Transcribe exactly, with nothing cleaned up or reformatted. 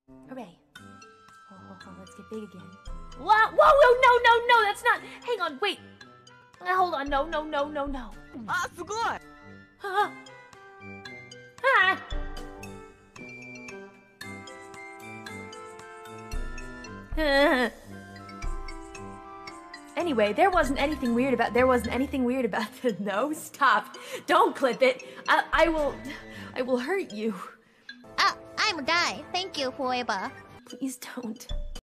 Hooray. Oh, oh, oh, let's get big again. Whoa, whoa, whoa, no, no, no, that's not. Hang on, wait. Uh, hold on, no, no, no, no, no. Ah, Sugoi! Huh? Ah! Anyway, there wasn't anything weird about. There wasn't anything weird about the. No, stop! Don't clip it. I, I will. I will hurt you. Ah, I'm a guy. Thank you, whoever. Please don't.